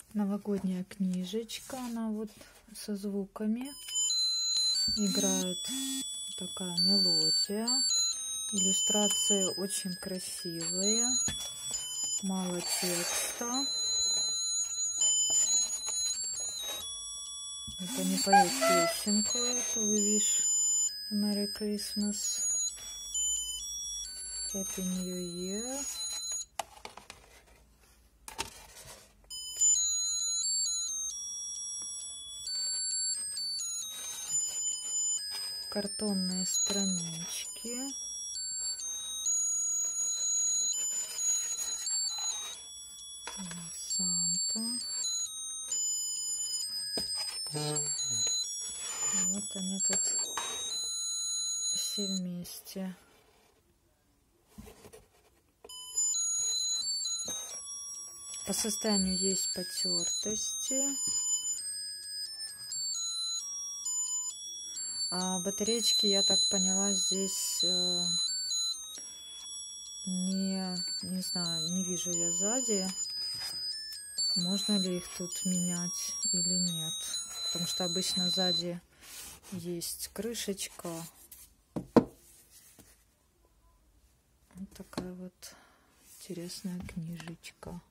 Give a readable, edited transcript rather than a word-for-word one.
Новогодняя книжечка, она вот со звуками. Играет такая мелодия. Иллюстрации очень красивые. Мало текста. Вот они поют песенку эту. We wish a Merry Christmas. Happy New Year. Картонные странички. Санта. Вот они тут все вместе. По состоянию есть потертости. А батареечки, я так поняла, здесь не знаю, не вижу я сзади. Можно ли их тут менять или нет? Потому что обычно сзади есть крышечка. Вот такая вот интересная книжечка.